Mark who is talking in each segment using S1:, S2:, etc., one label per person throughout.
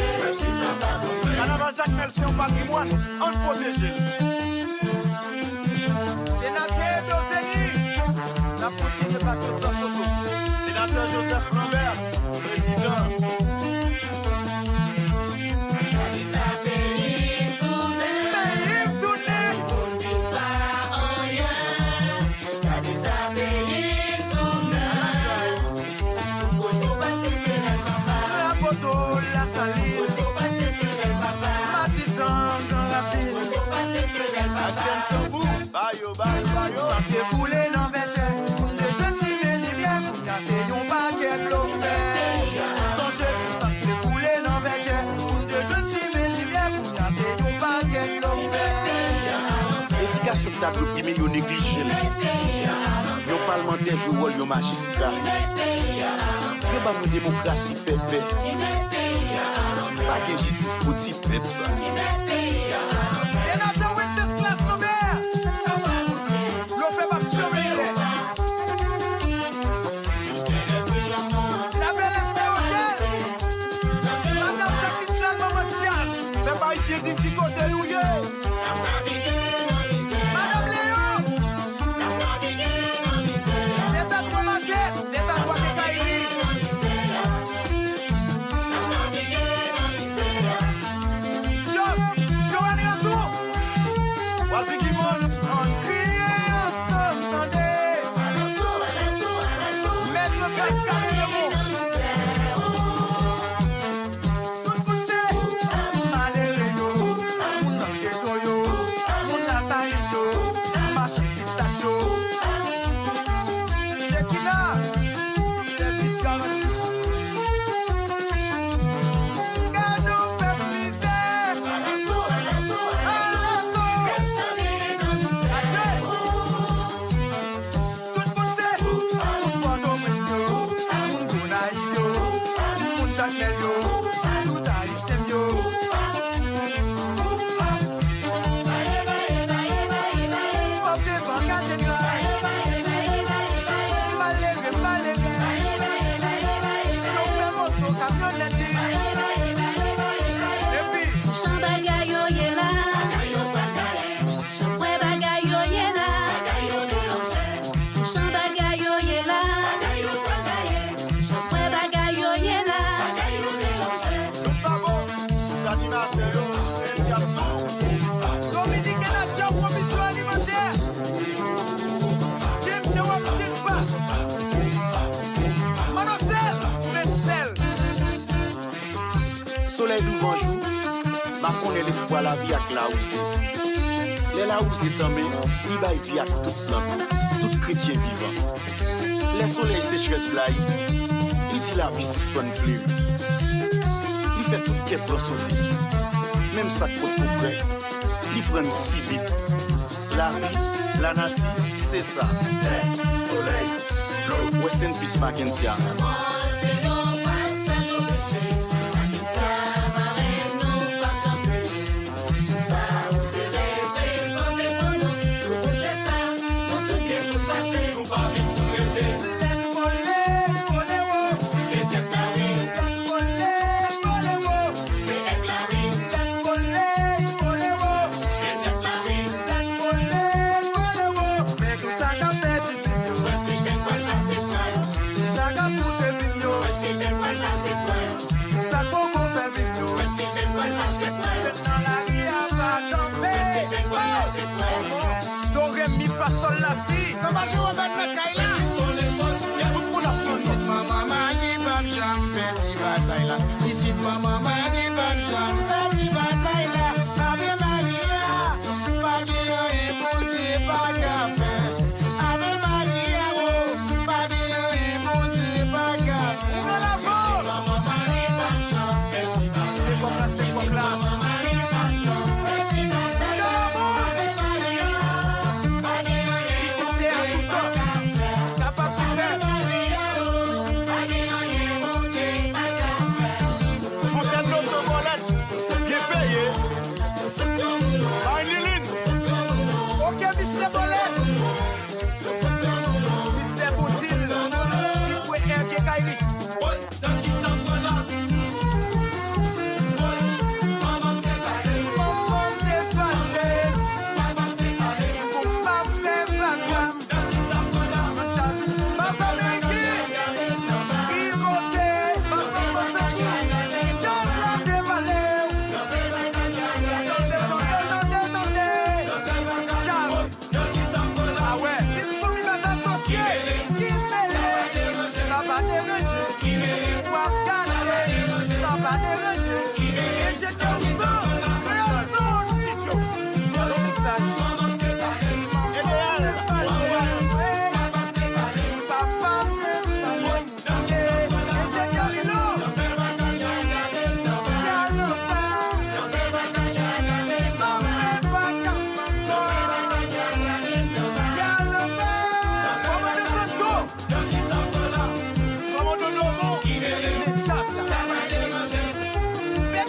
S1: Carnaval Jacques Mel, c'est un patrimoine, on protège. Sénateur d'Ozeni, la poutine de bateau sans photo. Sénateur Joseph Lambert, président.
S2: Santé foulé dans 27, des jeunes cimets libyens, vous n'avez pas qu'à bluffer. Santé foulé dans 27, des jeunes cimets libyens, vous n'avez pas qu'à bluffer.
S1: L'éducation de ta groupe qui met yon négligé. Yon parlementaire joue rôle yon magistrat. Yon pas une démocratie pépé. Pas de justice pour type pep ça. Macron est l'espoir la vie avec la housse. Les la housse est tombée, il va vie avec tout plan, tout chrétien vivant. Les soleils sécheresse blaye, il dit la vie suspend fleuve. Il fait tout qu'elle peut sauter. Même ça côte pour près, il prend si vite. La vie, la nature, c'est ça. Soleil, l'eau, West End Peace Mackenzie.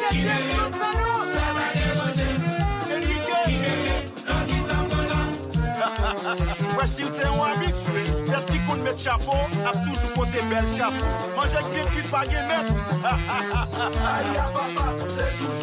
S1: Ouais, s'il c'est un habitué, peut-être qu'il compte mettre chapeau, a toujours porté bel chapeau. Manger bien cuit par maître.
S2: Aïe, papa, c'est toujours